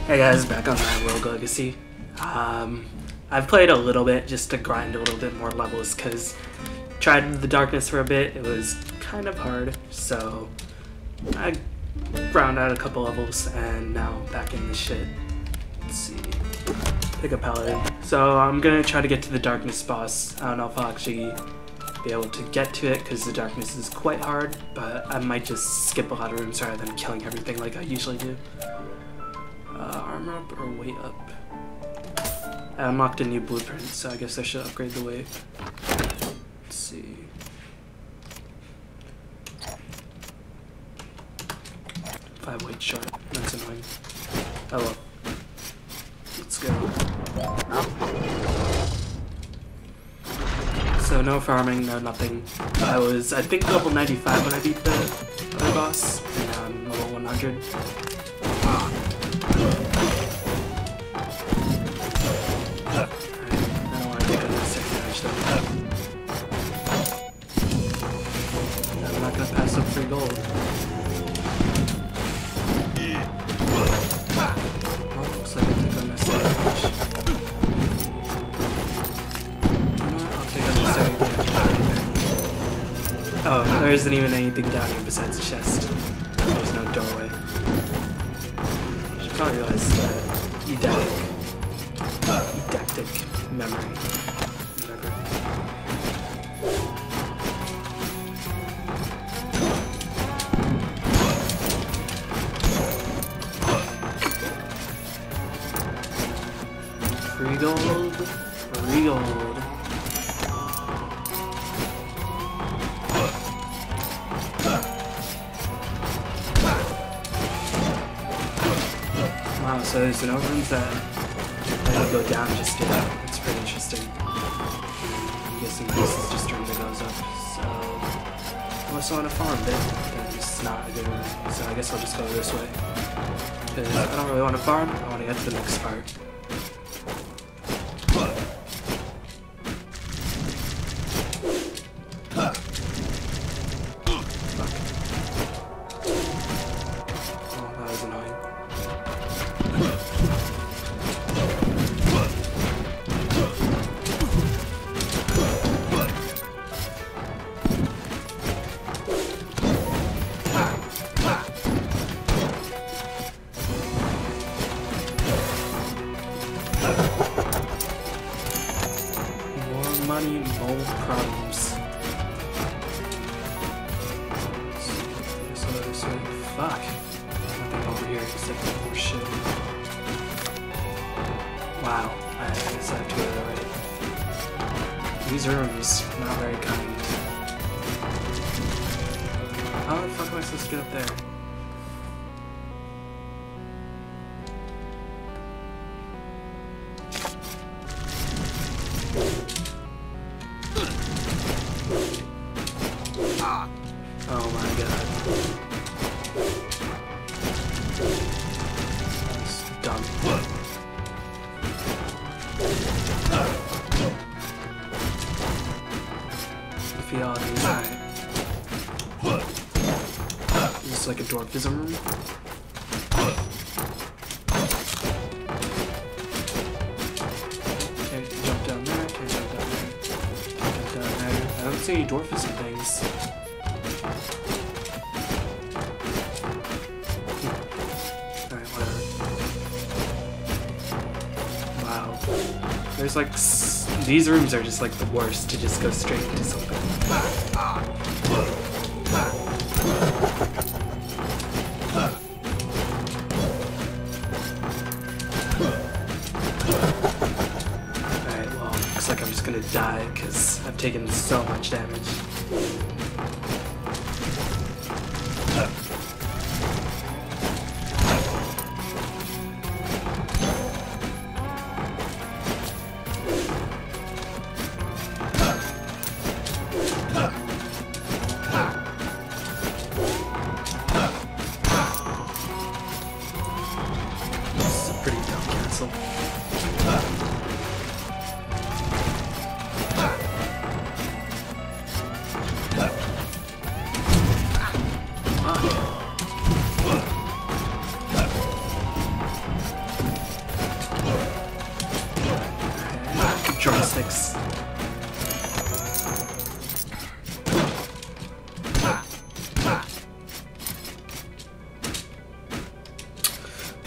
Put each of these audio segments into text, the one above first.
Hey guys, back on my Rogue Legacy. I've played a little bit just to grind a little bit more levels because tried the darkness for a bit. It was kind of hard, so I ground out a couple levels and now back in the shit. Let's see. Pick a paladin. So I'm gonna try to get to the darkness boss. I don't know if I'll actually be able to get to it because the darkness is quite hard, but I might just skip a lot of rooms rather than killing everything like I usually do. Armor up or weight up? I unlocked a new blueprint, so I guess I should upgrade the weight. Let's see. Five weight short. That's annoying. Oh well. Let's go. So no farming, no nothing. I was, I think, level 95 when I beat the other boss, and now I'm level 100. I don't want to take unnecessary damage though. I'm not going to pass up free gold. Well, looks like I took unnecessary damage. You know what? I'll take unnecessary damage. Oh, there isn't even anything down here besides the chest. There's no doorway. I should probably realize that Eidactic memory. Whatever. Free gold. Free gold. Wow, so there's no rooms that go down just yet. It's pretty interesting. I'm guessing this is just room that goes up. So unless I want to farm it, then it's not a good room. So I guess I'll just go this way. Because I don't really want to farm, I want to get to the next part. Money, more problems. So this way. Fuck. Nothing over here except more shit. Wow. I guess I have to go that way. These rooms, not very kind. How the fuck am I supposed to get up there? Oh my god. That's dumb. Defeat all these. Alright. Is this like a dwarfism room? Can't jump down there, can't jump down there. Can't jump down there. I don't see any dwarfism things. There's like, these rooms are just like the worst to just go straight into something. Alright, well, looks like I'm just gonna die because I've taken so much damage.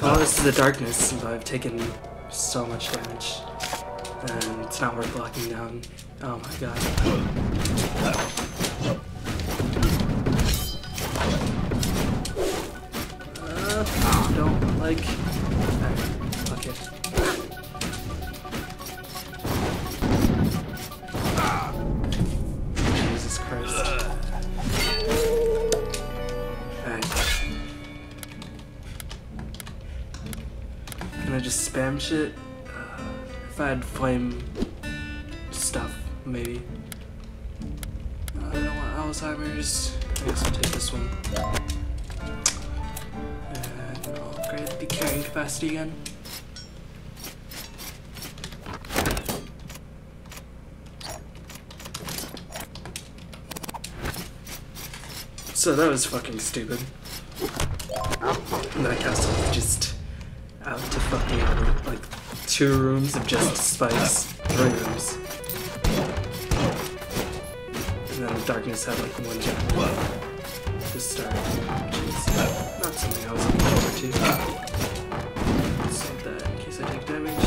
Well, this is the darkness, but I've taken so much damage. And it's not worth locking down. Oh my god. Don't like... Alright, fuck it. Jesus Christ. Alright. Can I just spam shit? If I had flame stuff, maybe. I don't want Alzheimer's. I guess I'll take this one. And I'll upgrade the carrying capacity again. So that was fucking stupid. And that castle was just out to fuck me over. Like 2 rooms of just spikes, 3 rooms. And then the darkness had like 1 jump to start, which is not something I was looking forward to. Save that in case I take damage.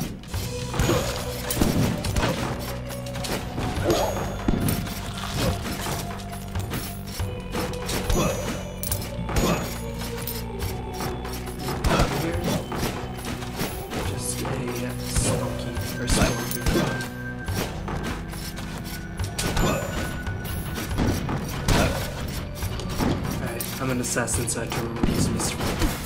I'm an assassin, so I can remember use Mr.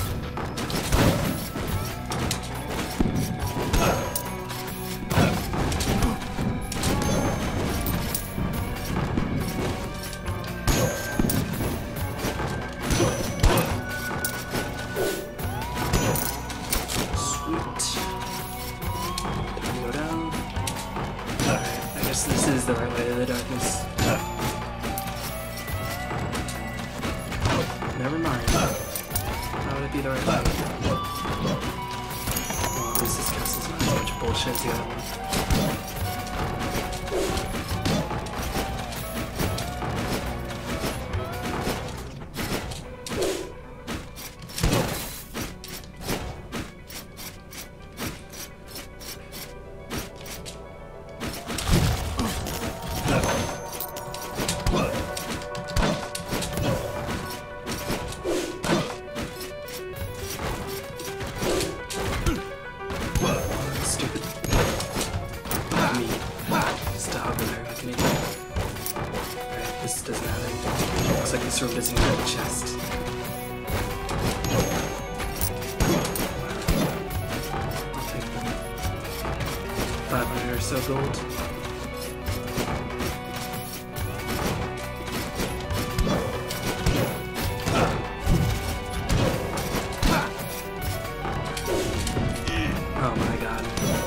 Sweet. Go down. Alright, I guess this is the right way to the darkness. Never mind. How would it be the right way? Well, at least this castle's not as much bullshit as the other one. This doesn't have anything. Looks like this room doesn't even have a chest. I'll take them. 500 or so gold. Oh my god.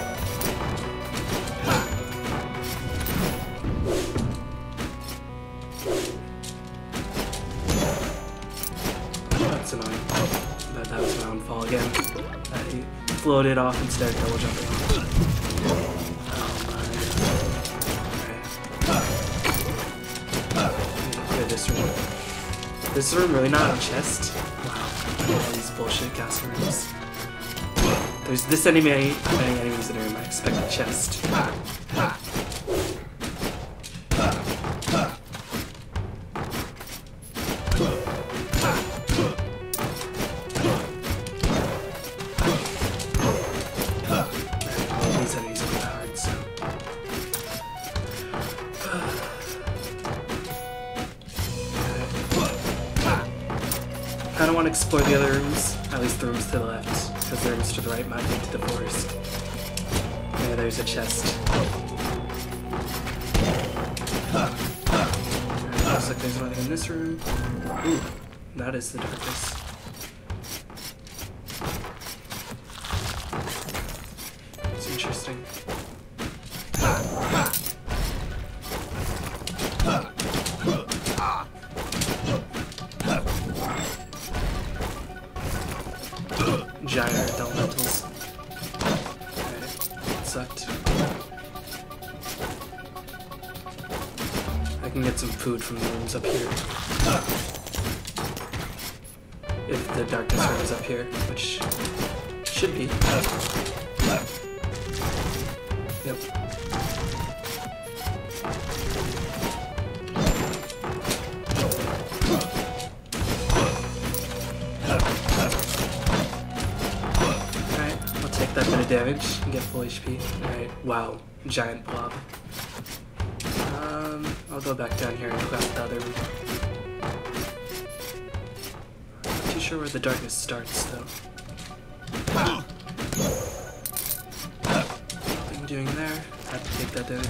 That's annoying. That was my own fall again. I floated off instead of double jumping off. Oh my god. Clear this room. This room really not a chest? Wow. All these bullshit castle rooms. There's this many enemies in the room, I expect a chest. These enemies are hard, so... I don't want to explore the other rooms, at least the rooms to the left. Because the rooms to the right might lead to the forest. Yeah, there's a chest. Looks like there's nothing in this room. Ooh, that is the darkness. It's interesting. Giant elementals. Okay, that sucked. I can get some food from the rooms up here. if the darkness rune is up here, which should be. Yep. Alright, I'll take that bit of damage and get full HP. Alright, wow, giant blob. I'll go back down here and grab the other one. Not too sure where the darkness starts, though. Nothing doing there. Have to take that damage.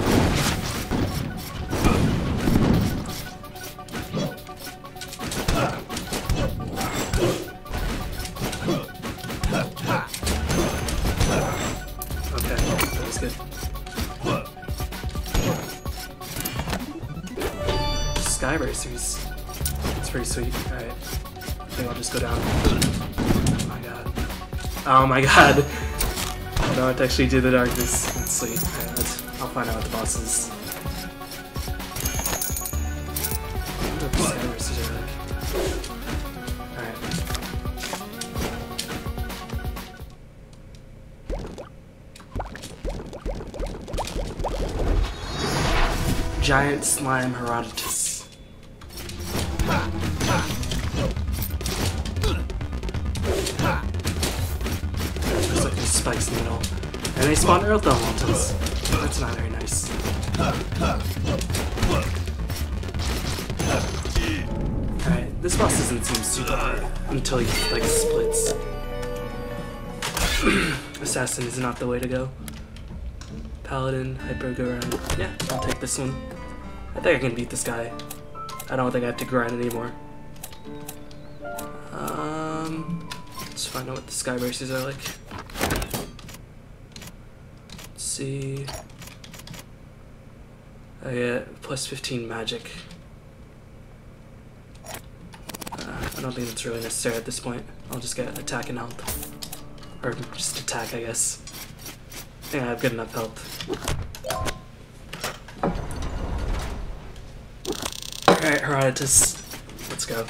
Okay, that was good. Sky Racers. It's pretty sweet. Alright. I think I'll just go down. Oh my god. Oh my god! I don't have to actually do the darkness. That's sweet. Alright, I'll find out what the boss is. I wonder what the Sky Racers are like. Alright. Giant Slime Herodotus. There's like these spikes in the middle. And they spawn Earth Elementals. That's not very nice. Alright, this boss doesn't seem super hard until he like splits. Assassin is not the way to go. Paladin, Hyper Goran. Yeah, I'll take this one. I think I can beat this guy. I don't think I have to grind anymore. Let's find out what the Sky Racers are like. Let's see. I get plus 15 magic. I don't think that's really necessary at this point. I'll just get attack and health. Or just attack, I guess. I think I have good enough health. Alright, Herodotus. Let's go.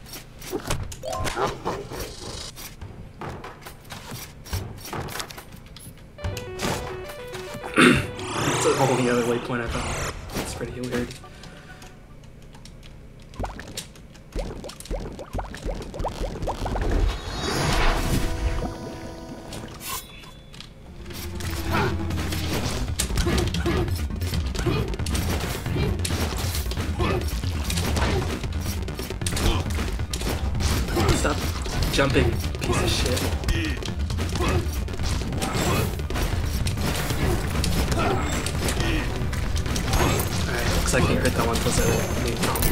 It's a whole other waypoint, I thought. It's pretty weird. Stop jumping, piece of shit. Alright, looks like you hurt that one plus a main combo.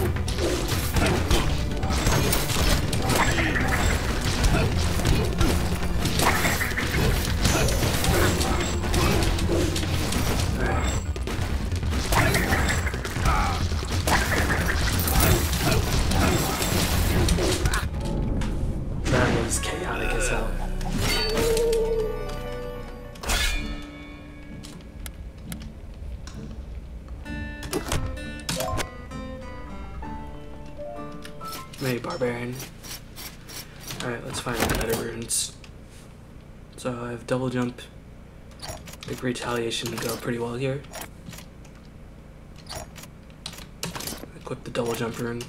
That was chaotic as hell. Maybe Barbarian. Alright, let's find better runes. So I have double jump. I think retaliation would go pretty well here. Equip the double jump rune.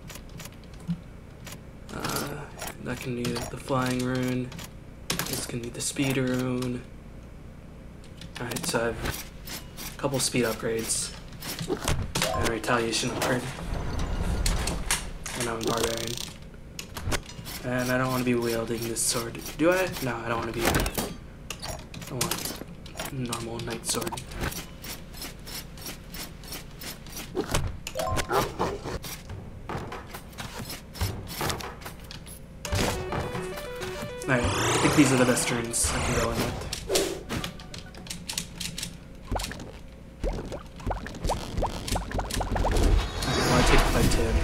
That can need the flying rune. This can need the speed rune. Alright, so I have a couple speed upgrades. And a retaliation upgrade. And I'm Barbarian. And I don't want to be wielding this sword. Do I? No, I don't want to be. I want a normal knight sword. Alright, I think these are the best runes I can go in with. I want to take the fight to him.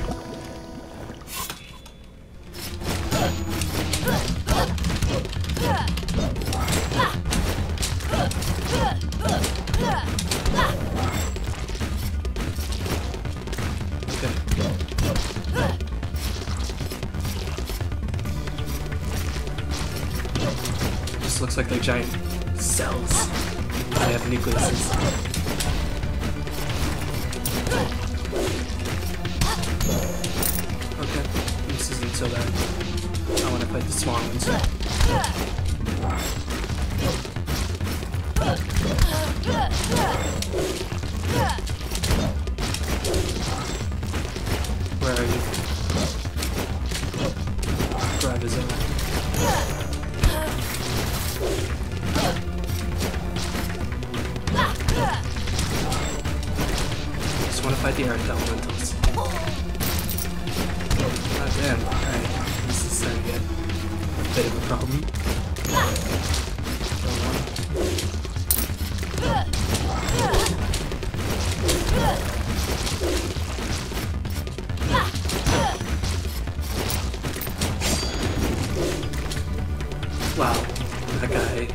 almost looks like they're giant cells. They have nucleuses. Okay, this isn't so bad. I want to fight the small ones. Where are you? Grab his own. Just want to fight the earth elementals. God damn, alright. This is starting to get a bit of a problem. Wow, that guy.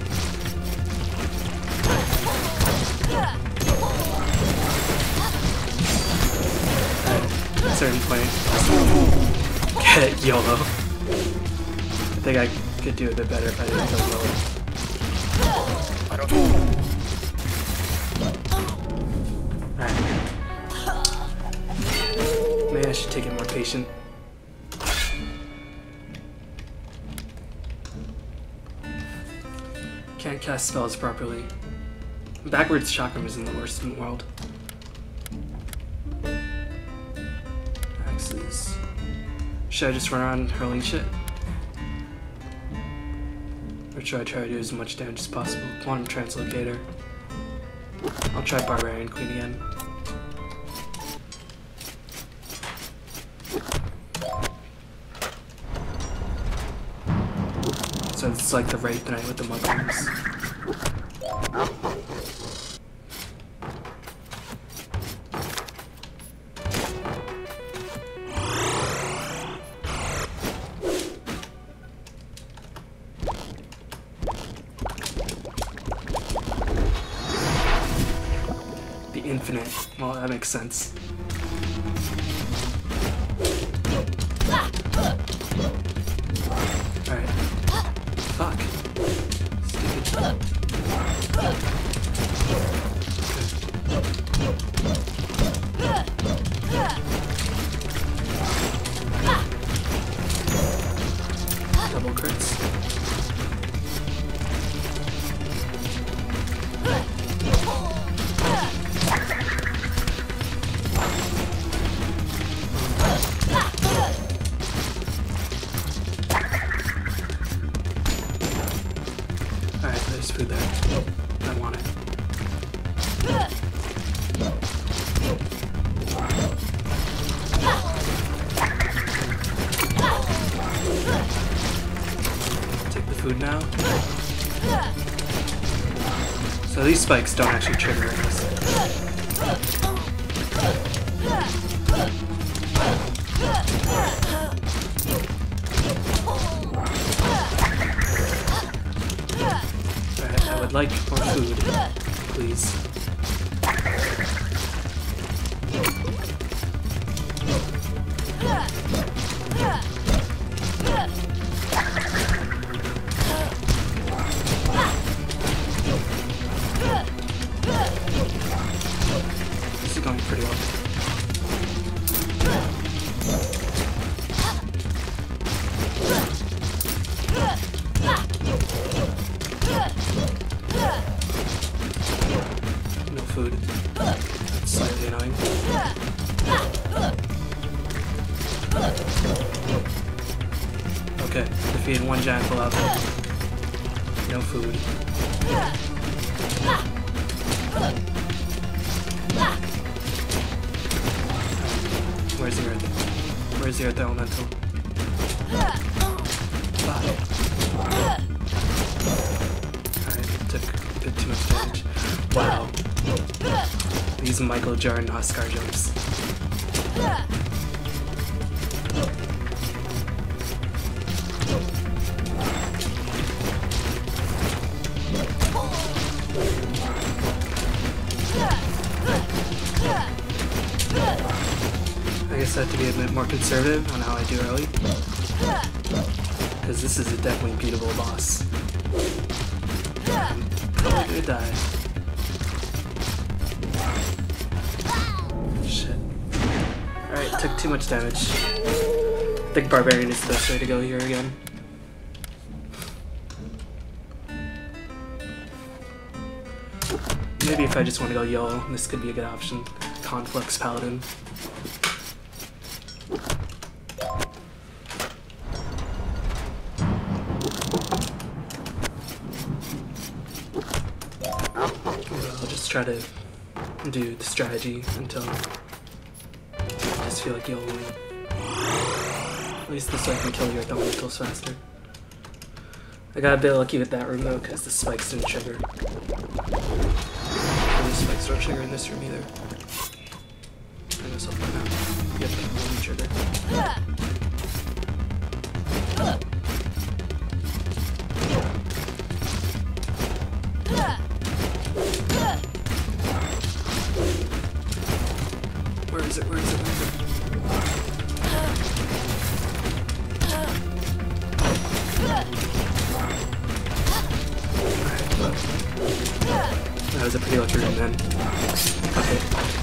At a certain point, get YOLO. I think I could do a bit better if I didn't go lower. Alright. Maybe I should take it more patient. Can't cast spells properly. Backwards chakram isn't the worst in the world. Axes. Should I just run around hurling shit? Or should I try to do as much damage as possible? Quantum Translocator. I'll try Barbarian Queen again. So it's like the Wraith Knight with the mushrooms. The Infinite. Well, that makes sense. Alright. Fuck. Stupid. Double crits. Alright, there's food there. I want it. Take the food now. So these spikes don't actually trigger us. Alright, I would like more food, please. This is going pretty well. No food. That's slightly annoying. Okay, defeated one giant blob. No food. Where's the earth? Where's the earth elemental? Fuck. Alright, took a bit too much damage. Wow. These Michael Jordan Oscar jumps. I guess I have to be a bit more conservative on how I do early. Because this is a definitely beatable boss. gonna die. Shit. Alright, took too much damage. I think Barbarian is the best way to go here again. Maybe if I just want to go YOLO, this could be a good option. Conflux Paladin. I'll just try to do the strategy until I just feel like YOLOing. At least this way I can kill your elementals faster. I got a bit lucky with that room though, because the spikes didn't trigger. And the spikes don't trigger in this room either. I guess I'll find out. Yep, they won't trigger. Where is it? Where is it? Where is it? That was a pretty lucky room then. Okay.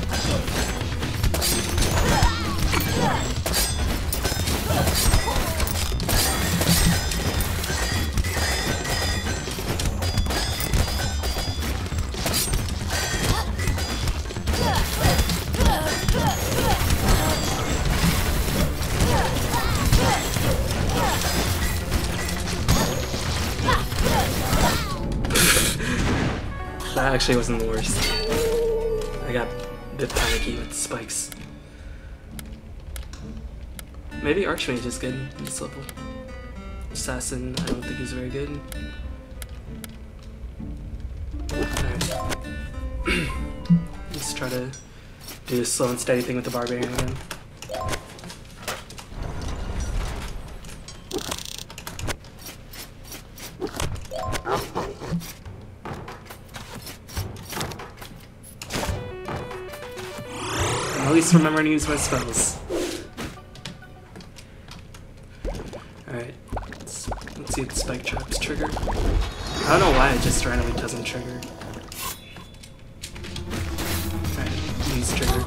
That actually wasn't the worst. I got a bit panicky with the spikes. Maybe Archmage is good in this level. Assassin, I don't think is very good. Alright. Let's try to do a slow and steady thing with the Barbarian again. At least remember to use my spells. Alright, let's see if the spike traps trigger. I don't know why it just randomly doesn't trigger. Alright, use trigger.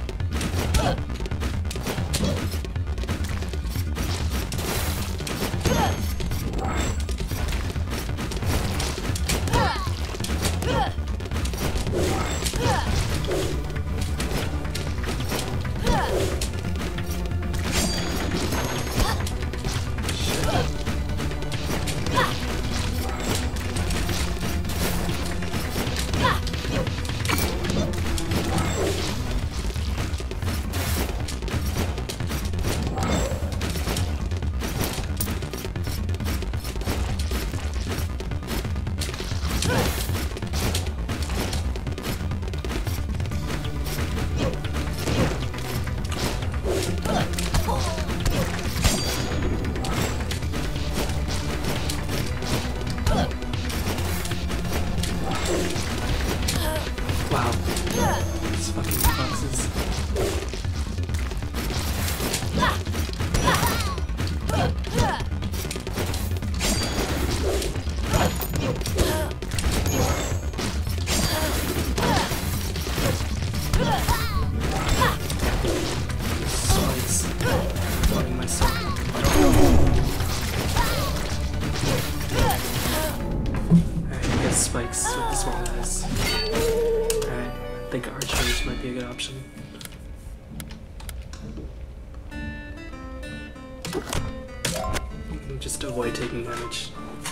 Wow. These fucking boxes. Spikes. Flooding myself. Alright, I guess spikes with the small guys. I think Archmage might be a good option. Just to avoid taking damage.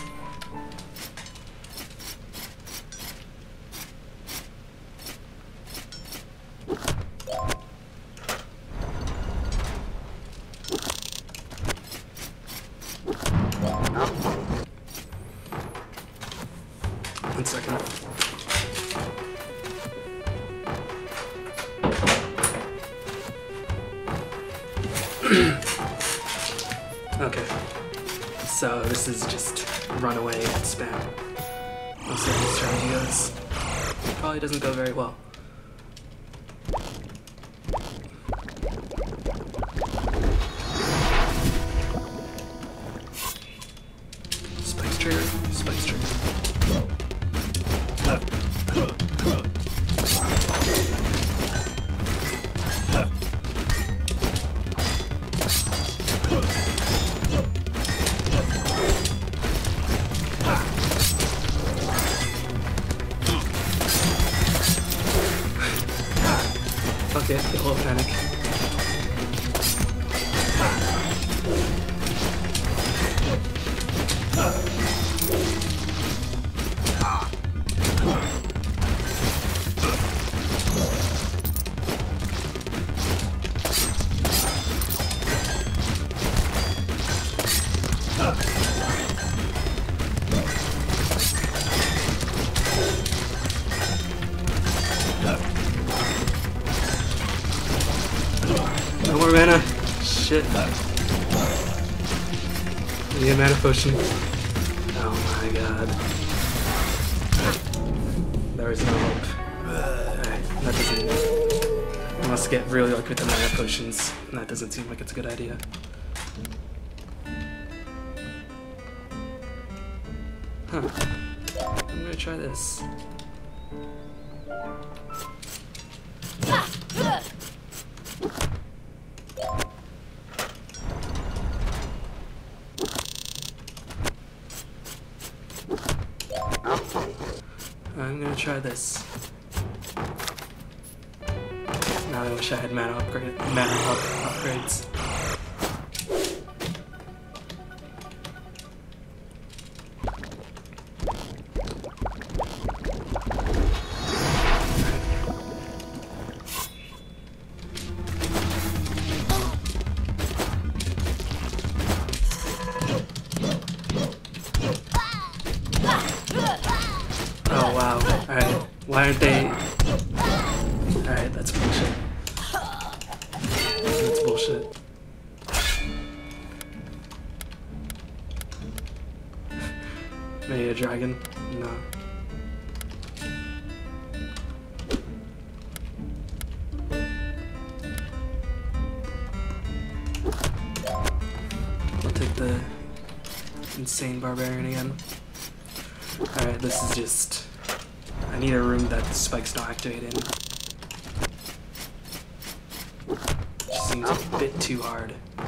One second. Okay, so this is just run away and spam. We'll see how this strategy goes. Probably doesn't go very well. Spikes trigger, spikes trigger. fuck it, get a little panic. No more mana. Shit. I need a mana potion. Oh my god. There is no hope. Alright, that doesn't... I must get really lucky with the mana potions. That doesn't seem like it's a good idea. Huh. I'm gonna try this. I'm gonna try this. Now I wish I had mana upgrades. Oh wow, alright. Why aren't they... Alright, that's bullshit. That's bullshit. Maybe a dragon? No. I'll take the insane barbarian again. Alright, this is just... I need a room that the spikes don't activate in. Just seems a bit too hard.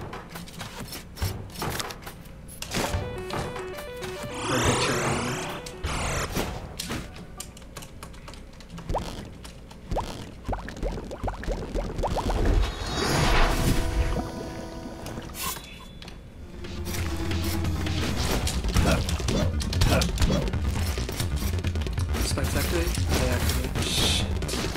Or a bit too random. Spikes activate? They activate. Shit.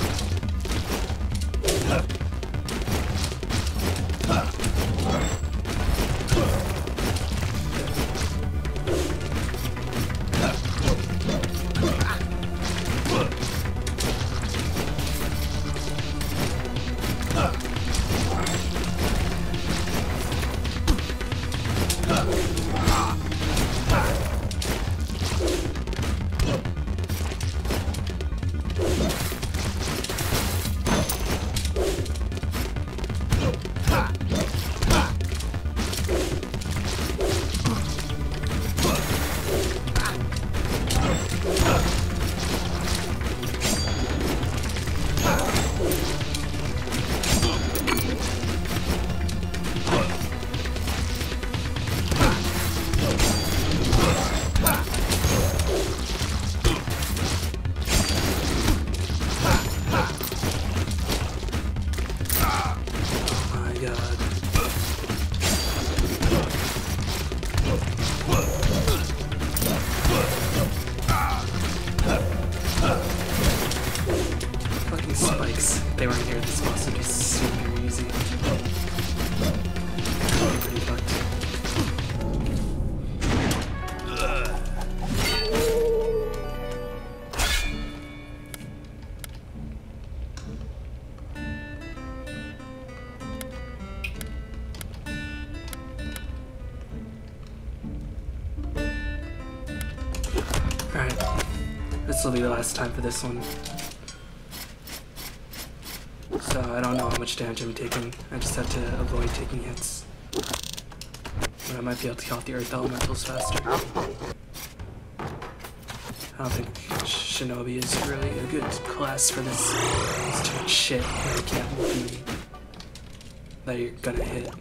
Fucking spikes. If they weren't here, this boss would be super easy. Pretty fucked. Alright, this will be the last time for this one. So I don't know how much damage I'm taking. I just have to avoid taking hits. But I might be able to kill off the earth elementals faster. I don't think Shinobi is really a good class for this. It's too much shit that you can't be that you're gonna hit.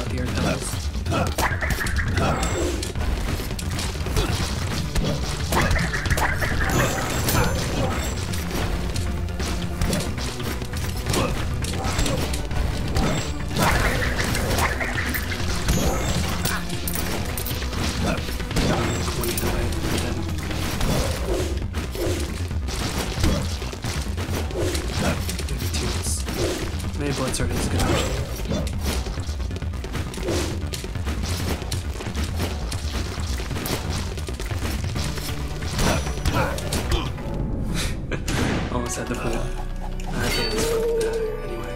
healthier combos. Maybe Blitzer is a good option. Almost had the food. Okay, it's better anyway.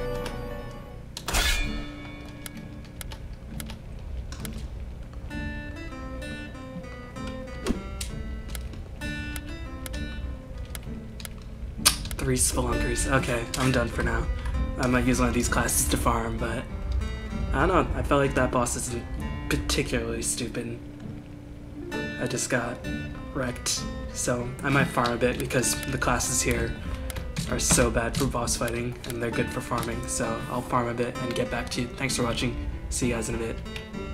Three Spelunkers. Okay, I'm done for now. I might use one of these classes to farm, but I don't know. I felt like that boss isn't particularly stupid. I just got wrecked, so I might farm a bit because the classes here are so bad for boss fighting and they're good for farming. So I'll farm a bit and get back to you. Thanks for watching. See you guys in a bit.